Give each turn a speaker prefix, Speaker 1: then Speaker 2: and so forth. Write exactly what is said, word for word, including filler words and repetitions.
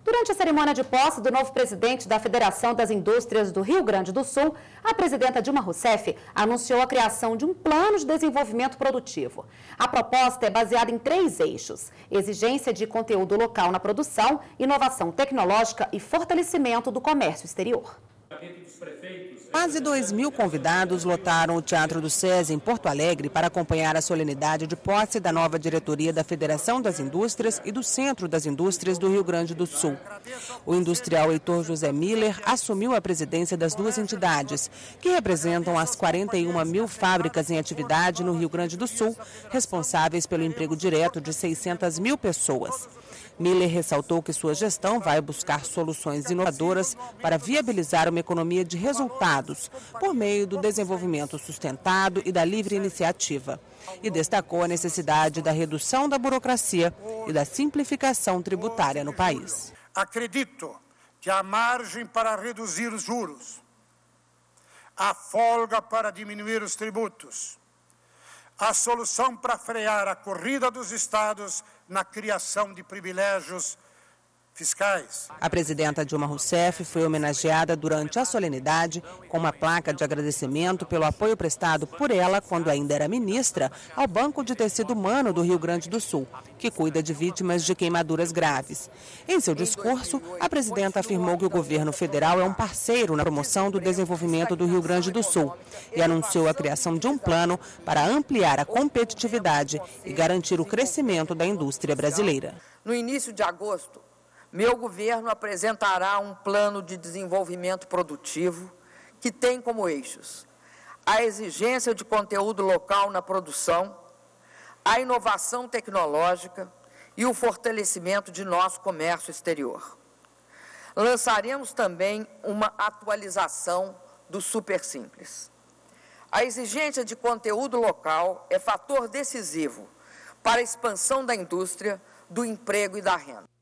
Speaker 1: Durante a cerimônia de posse do novo presidente da Federação das Indústrias do Rio Grande do Sul, a presidenta Dilma Rousseff anunciou a criação de um plano de desenvolvimento produtivo. A proposta é baseada em três eixos: exigência de conteúdo local na produção, inovação tecnológica e fortalecimento do comércio exterior.
Speaker 2: Quase dois mil convidados lotaram o Teatro do SESI em Porto Alegre para acompanhar a solenidade de posse da nova diretoria da Federação das Indústrias e do Centro das Indústrias do Rio Grande do Sul. O industrial Heitor José Miller assumiu a presidência das duas entidades, que representam as quarenta e uma mil fábricas em atividade no Rio Grande do Sul, responsáveis pelo emprego direto de seiscentas mil pessoas. Miller ressaltou que sua gestão vai buscar soluções inovadoras para viabilizar uma economia de resultados por meio do desenvolvimento sustentado e da livre iniciativa. E destacou a necessidade da redução da burocracia e da simplificação tributária no país.
Speaker 3: Acredito que há margem para reduzir os juros, há folga para diminuir os tributos, a solução para frear a corrida dos estados na criação de privilégios fiscais.
Speaker 2: A presidenta Dilma Rousseff foi homenageada durante a solenidade com uma placa de agradecimento pelo apoio prestado por ela, quando ainda era ministra, ao Banco de Tecido Humano do Rio Grande do Sul, que cuida de vítimas de queimaduras graves. Em seu discurso, a presidenta afirmou que o governo federal é um parceiro na promoção do desenvolvimento do Rio Grande do Sul e anunciou a criação de um plano para ampliar a competitividade e garantir o crescimento da indústria brasileira.
Speaker 4: No início de agosto, meu governo apresentará um plano de desenvolvimento produtivo que tem como eixos a exigência de conteúdo local na produção, a inovação tecnológica e o fortalecimento de nosso comércio exterior. Lançaremos também uma atualização do Super Simples. A exigência de conteúdo local é fator decisivo para a expansão da indústria, do emprego e da renda.